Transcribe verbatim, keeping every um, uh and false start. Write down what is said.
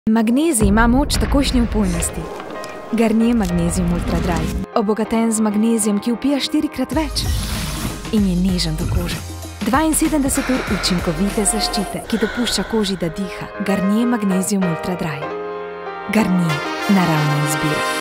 Magnezij ima moč takojšnje vpojnosti. Garnier Magnesium Ultra Dry, obogaten z magnezijem, ki vpija štirikrat več in je nežen do kože. dvainsedemdeset ur učinkovite zaščite, ki dopušča koži, da diha. Garnier Magnesium Ultra Dry. Garnier, naravna izbira.